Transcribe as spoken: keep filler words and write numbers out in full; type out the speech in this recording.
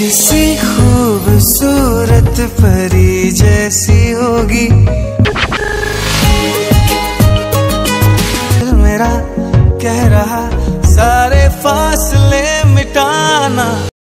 किसी खूबसूरत परी जैसी होगी दिल मेरा कह रहा सारे फासले मिटाना।